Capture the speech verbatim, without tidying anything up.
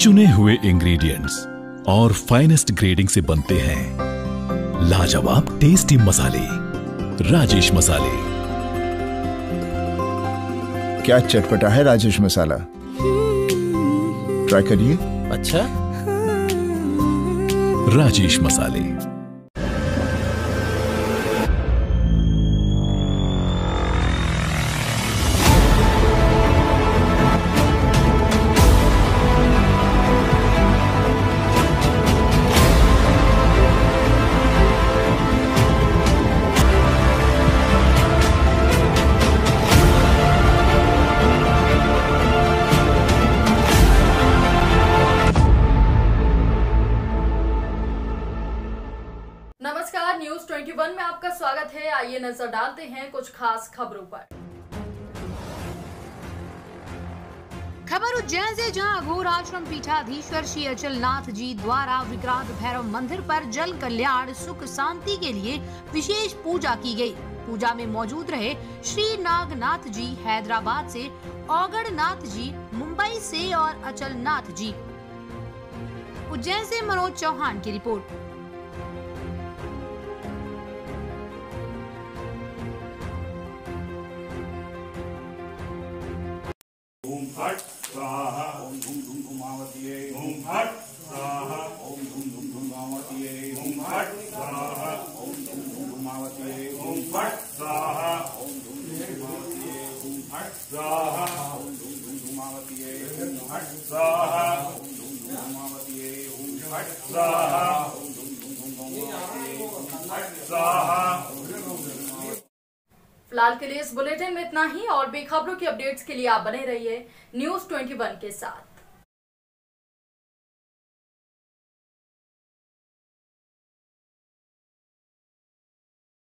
चुने हुए इंग्रेडिएंट्स और फाइनेस्ट ग्रेडिंग से बनते हैं लाजवाब टेस्टी मसाले। राजेश मसाले। क्या चटपटा है राजेश मसाला, ट्राई करिए। अच्छा, राजेश मसाले। नमस्कार, न्यूज इक्कीस में आपका स्वागत है। आइए नजर डालते हैं कुछ खास खबरों पर। खबर उज्जैन से, जहां अघोर आश्रम पीठाधीश्वर श्री अचलनाथ जी द्वारा विक्रांत भैरव मंदिर पर जल कल्याण सुख शांति के लिए विशेष पूजा की गई। पूजा में मौजूद रहे श्री नागनाथ जी हैदराबाद से, औगड़नाथ जी मुंबई से और अचलनाथ जी। उज्जैन से मनोज चौहान की रिपोर्ट। ओम फट स्वाहा ओम धूम धूम धूमावतीये ओम फट स्वाहा ओम धूम धूम धूमावतीये ओम फट स्वाहा ओम धूम धूम धूमावतीये ओम फट स्वाहा ओम धूम धूम धूमावतीये ओम फट स्वाहा ओम धूम धूम धूमावतीये ओम फट स्वाहा ओम धूम धूम धूमावतीये ओम फट स्वाहा ओम धूम धूम धूमावतीये ओम फट स्वाहा। फिलहाल के लिए इस बुलेटिन में इतना ही, और भी खबरों की अपडेट्स के लिए आप बने रहिए न्यूज इक्कीस के साथ।